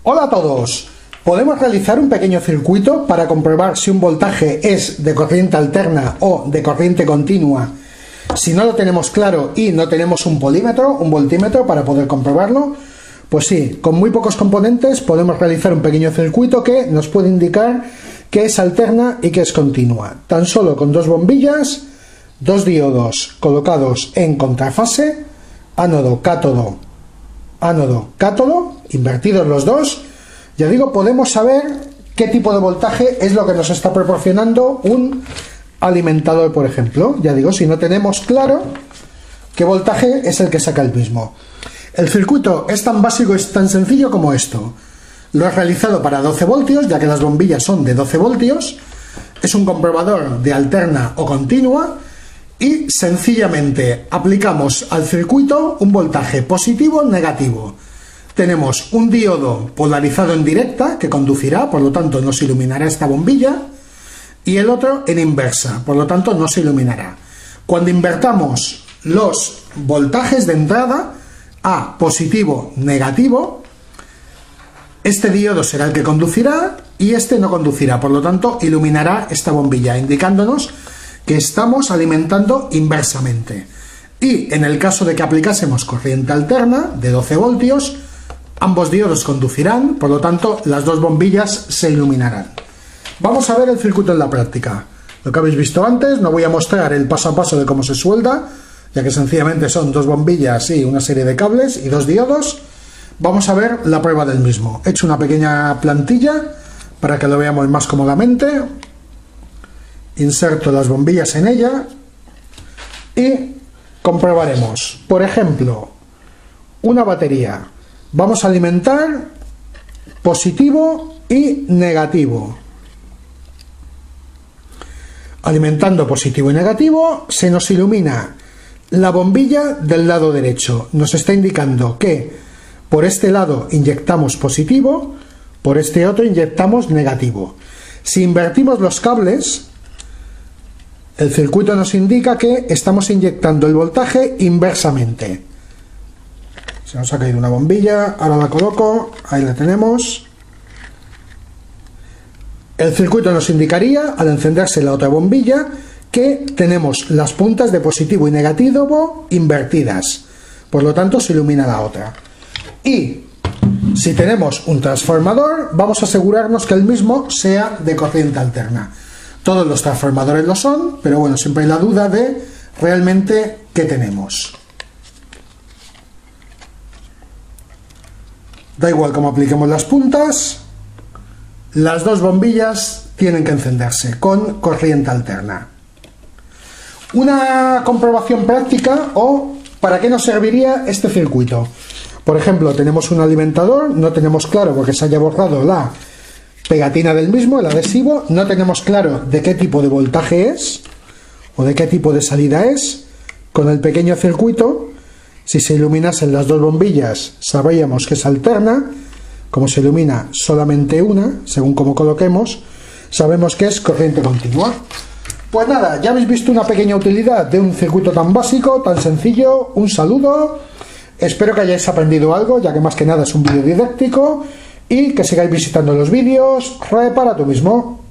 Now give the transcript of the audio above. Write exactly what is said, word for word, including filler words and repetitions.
Hola a todos. Podemos realizar un pequeño circuito para comprobar si un voltaje es de corriente alterna o de corriente continua. Si no lo tenemos claro y no tenemos un polímetro, un voltímetro para poder comprobarlo, pues sí, con muy pocos componentes podemos realizar un pequeño circuito que nos puede indicar que es alterna y que es continua. Tan solo con dos bombillas, dos diodos colocados en contrafase, ánodo, cátodo, ánodo, cátodo, invertidos los dos, ya digo, podemos saber qué tipo de voltaje es lo que nos está proporcionando un alimentador, por ejemplo. Ya digo, si no tenemos claro qué voltaje es el que saca el mismo. El circuito es tan básico, es tan sencillo como esto. Lo he realizado para doce voltios, ya que las bombillas son de doce voltios. Es un comprobador de alterna o continua y sencillamente aplicamos al circuito un voltaje positivo o negativo. Tenemos un diodo polarizado en directa que conducirá, por lo tanto nos iluminará esta bombilla, y el otro en inversa, por lo tanto no se iluminará. Cuando invertamos los voltajes de entrada a positivo, negativo, este diodo será el que conducirá y este no conducirá, por lo tanto iluminará esta bombilla, indicándonos que estamos alimentando inversamente. Y en el caso de que aplicásemos corriente alterna de doce voltios, ambos diodos conducirán, por lo tanto las dos bombillas se iluminarán. Vamos a ver el circuito en la práctica. Lo que habéis visto antes, no voy a mostrar el paso a paso de cómo se suelda, ya que sencillamente son dos bombillas y una serie de cables y dos diodos. Vamos a ver la prueba del mismo. He hecho una pequeña plantilla para que lo veamos más cómodamente. Inserto las bombillas en ella y comprobaremos. Por ejemplo, una batería. Vamos a alimentar positivo y negativo. Alimentando positivo y negativo, se nos ilumina la bombilla del lado derecho. Nos está indicando que por este lado inyectamos positivo, por este otro inyectamos negativo. Si invertimos los cables, el circuito nos indica que estamos inyectando el voltaje inversamente. Se nos ha caído una bombilla, ahora la coloco, ahí la tenemos. El circuito nos indicaría, al encenderse la otra bombilla, que tenemos las puntas de positivo y negativo invertidas. Por lo tanto, se ilumina la otra. Y si tenemos un transformador, vamos a asegurarnos que el mismo sea de corriente alterna. Todos los transformadores lo son, pero bueno, siempre hay la duda de realmente qué tenemos. Da igual cómo apliquemos las puntas, las dos bombillas tienen que encenderse con corriente alterna. Una comprobación práctica o para qué nos serviría este circuito. Por ejemplo, tenemos un alimentador, no tenemos claro porque se haya borrado la pegatina del mismo, el adhesivo, no tenemos claro de qué tipo de voltaje es o de qué tipo de salida es. Con el pequeño circuito, si se iluminasen las dos bombillas, sabríamos que es alterna. Como se ilumina solamente una, según como coloquemos, sabemos que es corriente continua. Pues nada, ya habéis visto una pequeña utilidad de un circuito tan básico, tan sencillo. Un saludo, espero que hayáis aprendido algo, ya que más que nada es un vídeo didáctico, y que sigáis visitando los vídeos. Repara tú mismo.